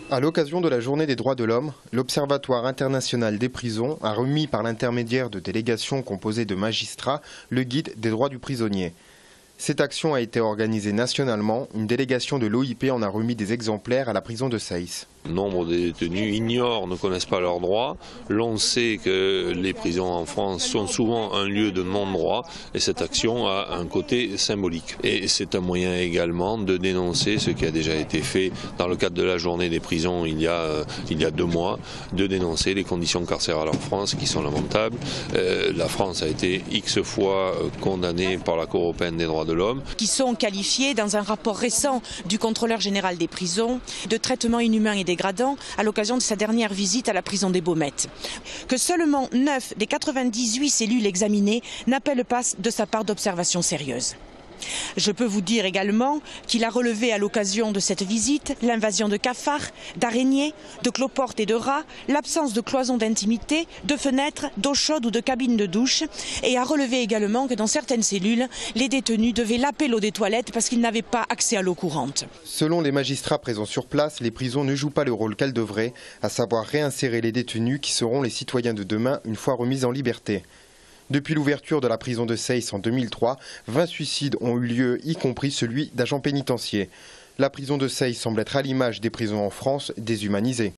À l'occasion de la Journée des droits de l'homme, l'Observatoire international des prisons a remis par l'intermédiaire de délégations composées de magistrats le guide des droits du prisonnier. Cette action a été organisée nationalement. Une délégation de l'OIP en a remis des exemplaires à la prison de Seyss. Nombre de détenus ignorent, ne connaissent pas leurs droits. L'on sait que les prisons en France sont souvent un lieu de non-droit et cette action a un côté symbolique. Et c'est un moyen également de dénoncer ce qui a déjà été fait dans le cadre de la journée des prisons il y a 2 mois, de dénoncer les conditions carcérales en France qui sont lamentables. La France a été X fois condamnée par la Cour européenne des droits de l'homme. Qui sont qualifiés dans un rapport récent du contrôleur général des prisons de traitement inhumain et dégradant à l'occasion de sa dernière visite à la prison des Baumettes. Que seulement 9 des 98 cellules examinées n'appellent pas de sa part d'observation sérieuse. Je peux vous dire également qu'il a relevé à l'occasion de cette visite l'invasion de cafards, d'araignées, de cloportes et de rats, l'absence de cloisons d'intimité, de fenêtres, d'eau chaude ou de cabines de douche et a relevé également que dans certaines cellules, les détenus devaient laper l'eau des toilettes parce qu'ils n'avaient pas accès à l'eau courante. Selon les magistrats présents sur place, les prisons ne jouent pas le rôle qu'elles devraient, à savoir réinsérer les détenus qui seront les citoyens de demain une fois remis en liberté. Depuis l'ouverture de la prison de Seyss en 2003, 20 suicides ont eu lieu, y compris celui d'agents pénitentiaires. La prison de Seyss semble être à l'image des prisons en France, déshumanisées.